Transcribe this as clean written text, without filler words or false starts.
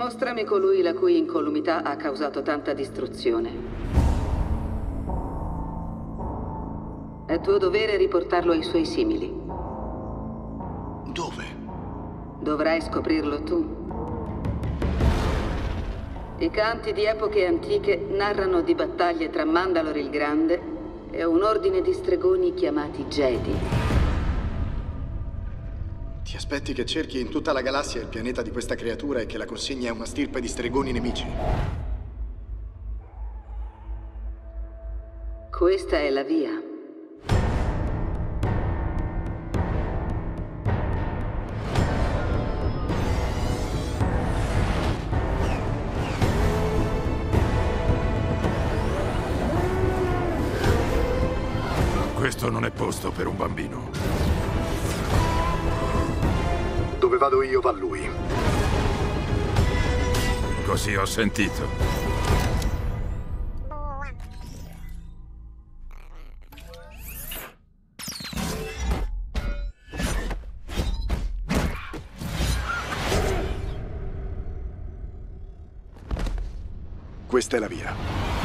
Mostrami colui la cui incolumità ha causato tanta distruzione. È tuo dovere riportarlo ai suoi simili. Dove? Dovrai scoprirlo tu. I canti di epoche antiche narrano di battaglie tra Mandalore il Grande e un ordine di stregoni chiamati Jedi. Ti aspetti che cerchi in tutta la galassia il pianeta di questa creatura e che la consegni a una stirpe di stregoni nemici? Questa è la via. Questo non è posto per un bambino. Dove vado io va lui. Così ho sentito. Questa è la via.